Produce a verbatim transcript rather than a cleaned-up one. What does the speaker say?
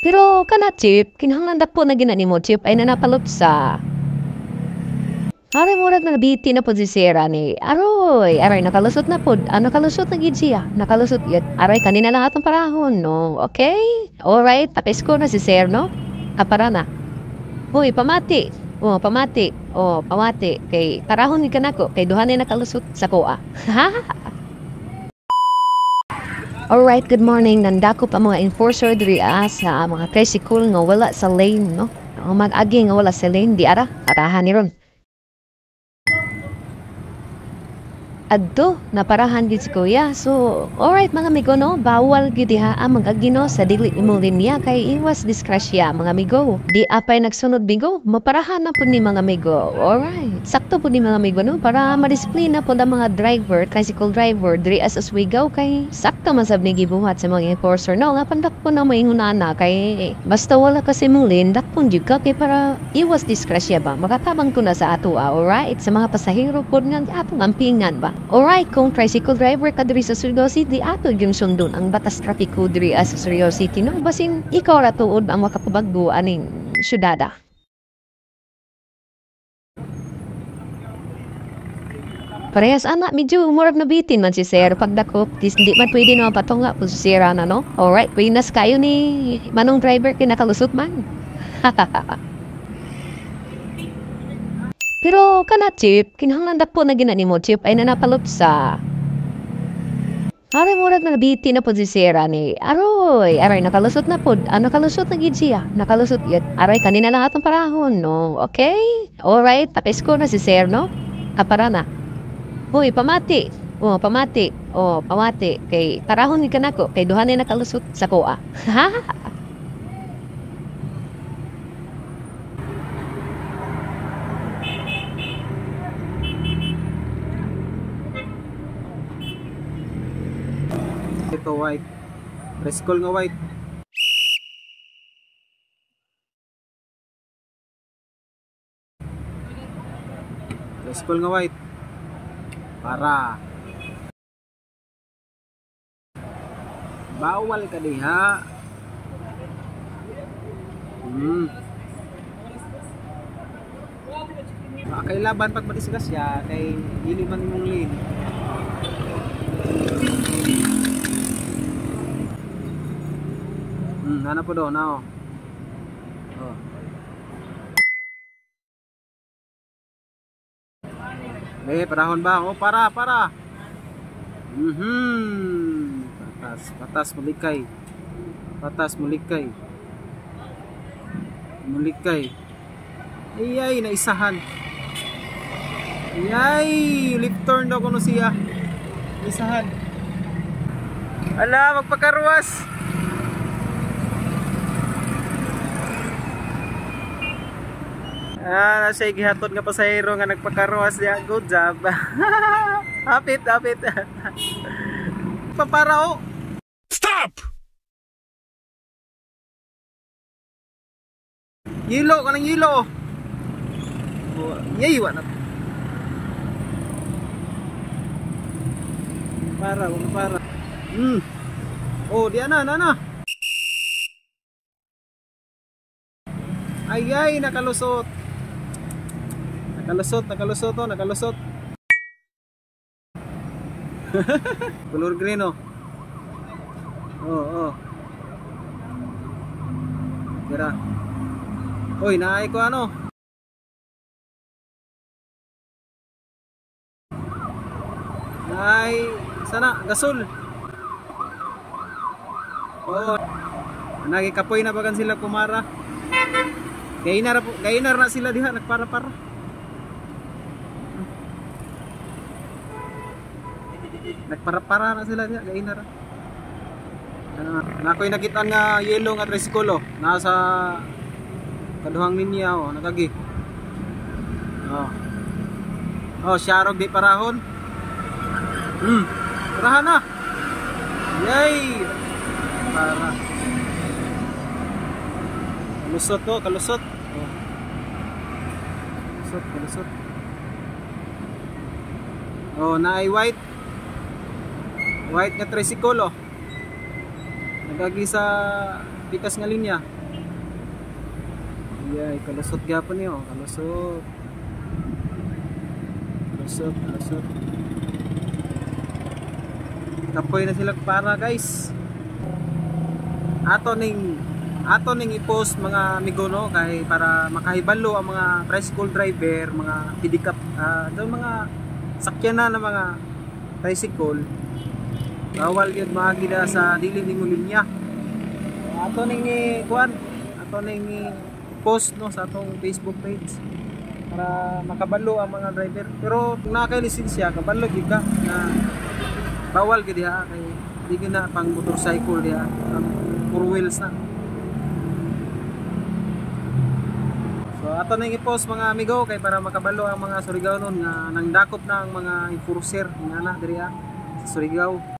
Pero kana chip, kinahanglan po na ginani mo chip ay nanapalot sa Aray murag na nabiti na po si Sarah ni. Aroy, aray nakalusot na po. Ah, nakalusot na gid siya. Nakalusot yun. Aray kanina lang atong parahon, no? Okay? Alright, tapos ko na si Sarah, no? Ah, para na. Hoy, pamati. Oh, pamati. Oh, pamati. Kay parahon ni kanako. Kay duha na nakalusot sa kuha. Ha? Alright, good morning. Nandako pa mga enforcer diri ah, sa mga tricycle nga wala sa lane, no? Ang mag-agi nga wala sa lane, di ara. Arahan ni ron. Adto, naparahan gid si kuya. So, alright mga amigo, no? Bawal gid diha ang mag-agino sa dili imong linya kay iwas disgrasya mga amigo. Di apay nagsunod bigo, maparahan na po ni mga amigo. Alright, sakto po ni mga amigo, no? Para madisiplina po ang mga driver, tricycle driver, diri as aswigaw kay sakto man sab ni gibuhat sa mga enforcer, no? Nga pandak po na may hunana kay basta wala kasi mulin, dakpon jud ka kay para iwas disgrasya ba. Makatabang ko na sa ato, ah, alright? Sa mga pasahero po nga atong ampingan ba. Alright, kung tricycle driver ka diri sa Surigao City, ato yung sundon ang batas trapiko diri sa Surigao City, no? Basin ikaw ra tuod ang makapabagdo aning syudada. Parehas anak, medyo murag nabitin man si Sir pagdakop. Dis hindi man pwede naman patunga po si Sir na, no? Alright, pinas kayo ni manong driver kinakalusot man. Pero kana chip, kinahanglan po na ginani mo chip ay nanapalot sa Aray murag na nabiti na po si Sarah ni. Aroy, aray nakalusot na po. Ah, nakalusot na gid siya. Nakalusot yun. Aray kanina lang atong parahon, no? Okay? Alright, tapos ko na si Sarah, no? Ah, para na. Hoy, pamati. Oh, pamati. Oh, pamati. Kay parahon ni kanako. Kay duha na nakalusot sa kuha. Ha? Ito white. Tricycle nga white. Tricycle nga white. Para. Bawal ka diha. Hmm. Kay laban pag madisgas siya kay dili man mong lane. Hmm, ano po doon, oh. Oh. Eh, parahon ba? Oh, para, para. Mhm. Patas, patas mulikay. Patas mulikay. Mulikay. Ayay, naisahan. Ayay, left turn daw kuno siya. Isahan. Ala, magpakarwas. Ah, nasa gihatod nga pasahero nga nagpakarwas diya. Good job. Hapit, hapit. Papara oh. Stop! Yelo, kanang yelo. Oh, yay, wala. Para, wala para. Hmm. Oh, di ana, ana. Ay, ay, nakalusot. Nakalusot, nakalusot oh, nakalusot. Color green oh. Oh, oh. Kira. Oy, naay ko ano. Naay, sana, gasol. Oh. Nagikapoy na bagan sila kumara. Gainar, gainar na sila diha, nagpara-para. Nagpara-para na sila diha, gainar. Ano, nakoy nakita nga yellow nga tricycle oh, nasa kaduhang linya oh, nakagi. Oh. Oh, syarog di parahon. Hmm, parahan na. Yay! Para. Kalusot to, kalusot. Oh. Kalusot, kalusot. Oh, naay white. White nga tricycle oh. Nagagi sa pikas nga linya. Iya, kalusot gyapon niyo, kalusot. Kalusot, kalusot. Kapoy na sila para guys. Ato ning ato ning i-post mga amigo no kay para makahibalo ang mga tricycle driver, mga pidikap, uh, mga sakyanan ng mga tricycle. Bawal gyud maagida sa dili ning linya. Ato ning kuan, ato ning post no sa atong Facebook page para makabalo ang mga driver. Pero kung nakay lisensya, kabalo gyud ka na bawal gyud diha kay di gyud na pang motorcycle diha, ang four wheels na. So ato ning i-post mga amigo kay para makabalo ang mga Surigao nun nga nang dakop na ang mga enforcer nga na diri sa Surigao.